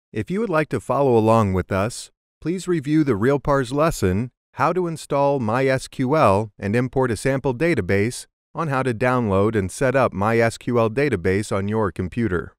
If you would like to follow along with us, please review the RealPars lesson, How to Install MySQL and Import a Sample Database, on how to download and set up MySQL database on your computer.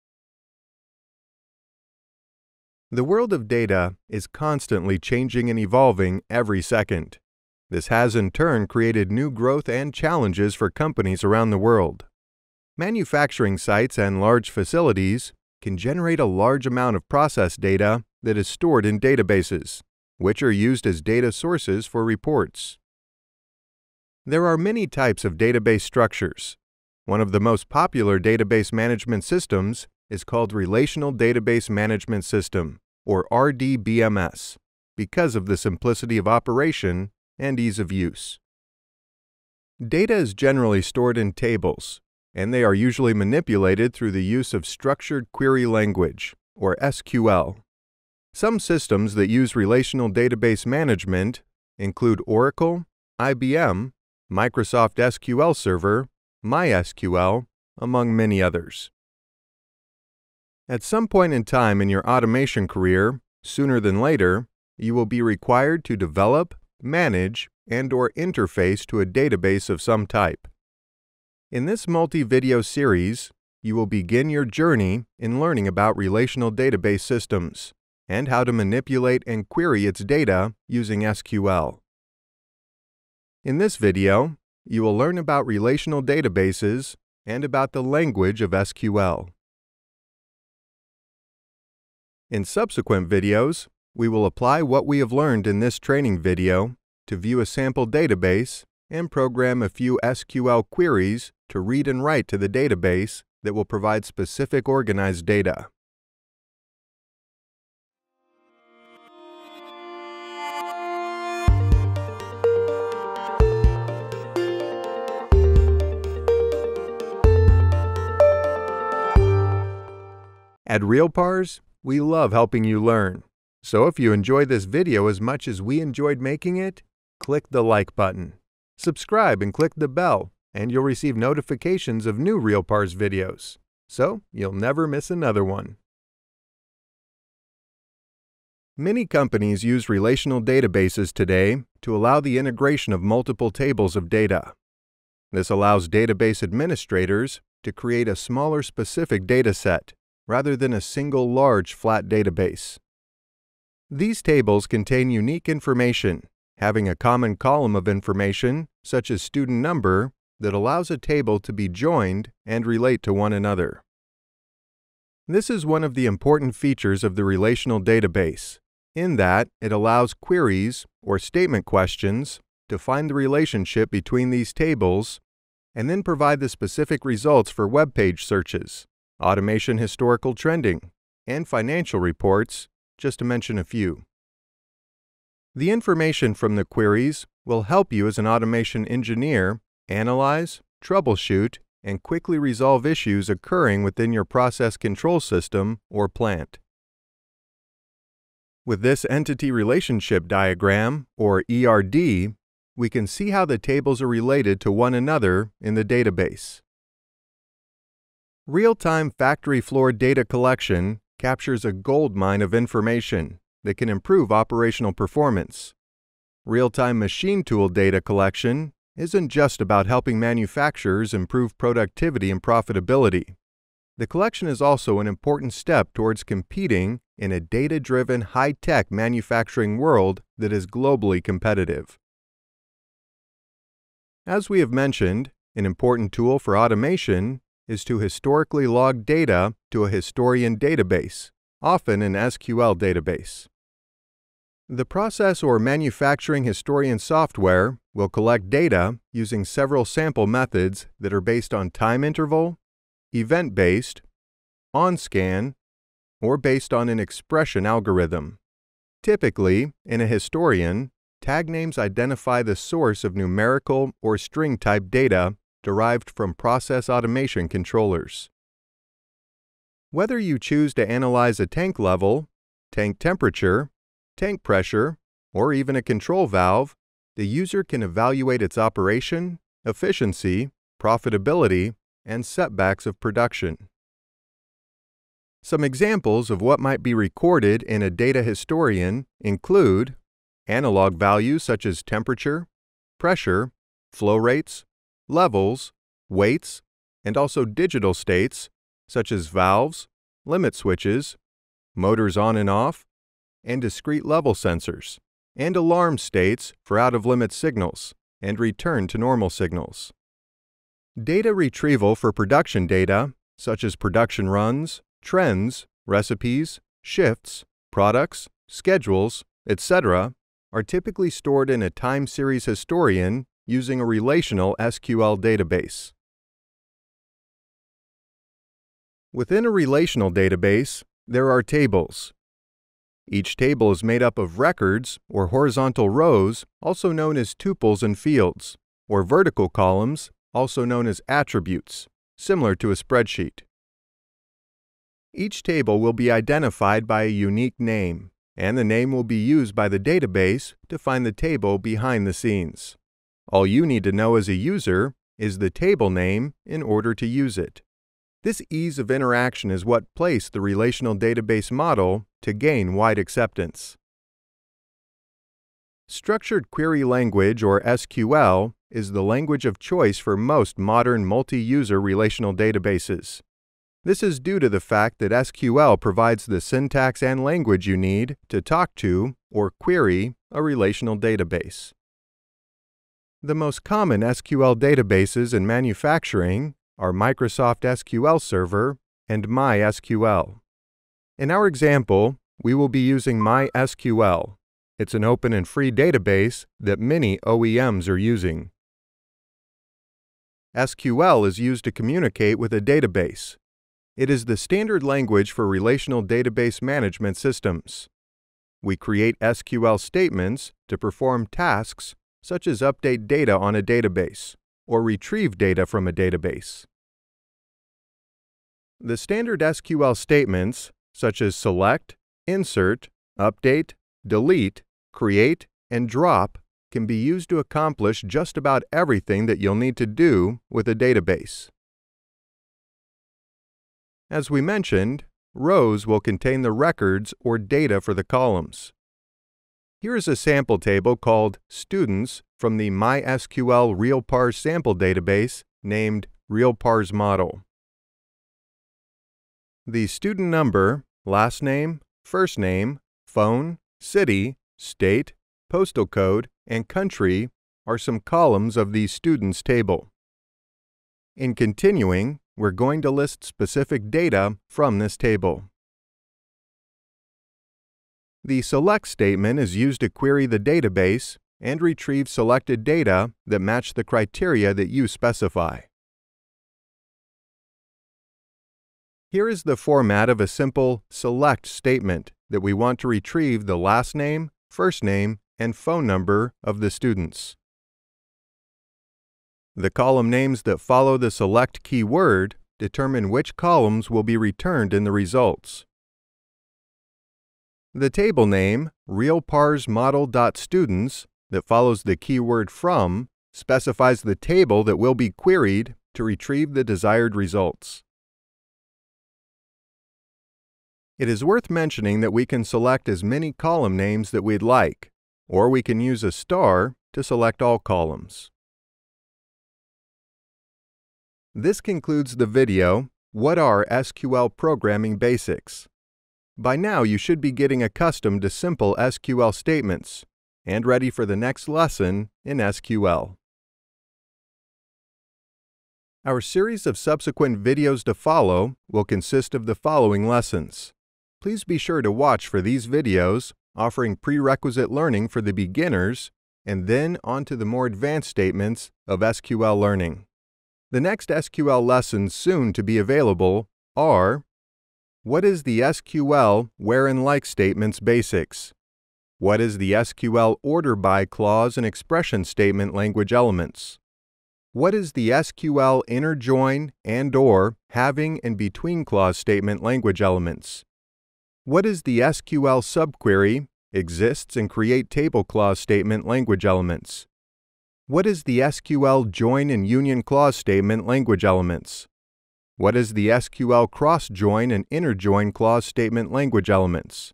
The world of data is constantly changing and evolving every second. This has in turn created new growth and challenges for companies around the world. Manufacturing sites and large facilities can generate a large amount of process data that is stored in databases, which are used as data sources for reports. There are many types of database structures. One of the most popular database management systems is called Relational Database Management System, or RDBMS, because of the simplicity of operation and ease of use. Data is generally stored in tables, and they are usually manipulated through the use of structured query language, or SQL. Some systems that use relational database management include Oracle, IBM, Microsoft SQL Server, MySQL, among many others. At some point in time in your automation career, sooner than later, you will be required to develop, manage, and/or interface to a database of some type. In this multi-video series, you will begin your journey in learning about relational database systems and how to manipulate and query its data using SQL. In this video, you will learn about relational databases and about the language of SQL. In subsequent videos, we will apply what we have learned in this training video to view a sample database and program a few SQL queries to read and write to the database that will provide specific organized data. At RealPars, we love helping you learn. So if you enjoyed this video as much as we enjoyed making it, click the like button. Subscribe and click the bell, and you'll receive notifications of new RealPars videos, so you'll never miss another one. Many companies use relational databases today to allow the integration of multiple tables of data. This allows database administrators to create a smaller specific data set rather than a single large flat database. These tables contain unique information, having a common column of information, such as student number, that allows a table to be joined and relate to one another. This is one of the important features of the relational database, in that it allows queries or statement questions to find the relationship between these tables and then provide the specific results for web page searches, automation historical trending, and financial reports, just to mention a few. The information from the queries will help you as an automation engineer analyze, troubleshoot, and quickly resolve issues occurring within your process control system or plant. With this entity relationship diagram, or ERD, we can see how the tables are related to one another in the database. Real-time factory floor data collection captures a goldmine of information that can improve operational performance. Real-time machine tool data collection isn't just about helping manufacturers improve productivity and profitability. The collection is also an important step towards competing in a data-driven, high-tech manufacturing world that is globally competitive. As we have mentioned, an important tool for automation is to historically log data to a historian database, often an SQL database. The process or manufacturing historian software will collect data using several sample methods that are based on time interval, event-based, on-scan, or based on an expression algorithm. Typically, in a historian, tag names identify the source of numerical or string-type data derived from process automation controllers. Whether you choose to analyze a tank level, tank temperature, tank pressure, or even a control valve, the user can evaluate its operation, efficiency, profitability, and setbacks of production. Some examples of what might be recorded in a data historian include analog values such as temperature, pressure, flow rates, levels, weights, and also digital states such as valves, limit switches, motors on and off, and discrete level sensors, and alarm states for out-of-limit signals and return to normal signals. Data retrieval for production data, such as production runs, trends, recipes, shifts, products, schedules, etc., are typically stored in a time series historian using a relational SQL database. Within a relational database, there are tables. Each table is made up of records or horizontal rows, also known as tuples and fields, or vertical columns, also known as attributes, similar to a spreadsheet. Each table will be identified by a unique name, and the name will be used by the database to find the table behind the scenes. All you need to know as a user is the table name in order to use it. This ease of interaction is what placed the relational database model to gain wide acceptance. Structured Query Language, or SQL, is the language of choice for most modern multi-user relational databases. This is due to the fact that SQL provides the syntax and language you need to talk to or query a relational database. The most common SQL databases in manufacturing are Microsoft SQL Server and MySQL. In our example, we will be using MySQL. It's an open and free database that many OEMs are using. SQL is used to communicate with a database. It is the standard language for relational database management systems. We create SQL statements to perform tasks such as update data on a database or retrieve data from a database. The standard SQL statements, such as select, insert, update, delete, create, and drop, can be used to accomplish just about everything that you'll need to do with a database. As we mentioned, rows will contain the records or data for the columns. Here is a sample table called Students from the MySQL RealPars sample database named RealPars Model. The student number, last name, first name, phone, city, state, postal code, and country are some columns of the students table. In continuing, we're going to list specific data from this table. The select statement is used to query the database and retrieve selected data that match the criteria that you specify. Here is the format of a simple select statement that we want to retrieve the last name, first name, and phone number of the students. The column names that follow the select keyword determine which columns will be returned in the results. The table name, RealPars Model.Students, that follows the keyword from, specifies the table that will be queried to retrieve the desired results. It is worth mentioning that we can select as many column names that we'd like, or we can use a star to select all columns. This concludes the video, What are SQL Programming Basics? By now you should be getting accustomed to simple SQL statements and ready for the next lesson in SQL. Our series of subsequent videos to follow will consist of the following lessons. Please be sure to watch for these videos offering prerequisite learning for the beginners and then on to the more advanced statements of SQL learning. The next SQL lessons soon to be available are: what is the SQL where and like statements basics? What is the SQL order by clause and expression statement language elements? What is the SQL inner join and/or having and between clause statement language elements? What is the SQL subquery, exists and create table clause statement language elements? What is the SQL join and union clause statement language elements? What is the SQL cross-join and inner-join clause statement language elements?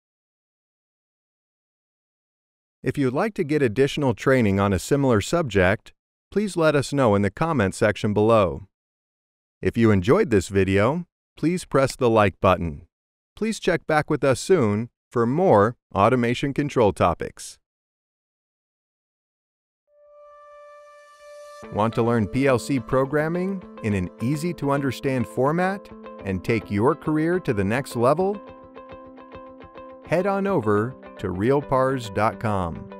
If you'd like to get additional training on a similar subject, please let us know in the comments section below. If you enjoyed this video, please press the like button. Please check back with us soon for more automation control topics. Want to learn PLC programming in an easy-to-understand format and take your career to the next level? Head on over to RealPars.com.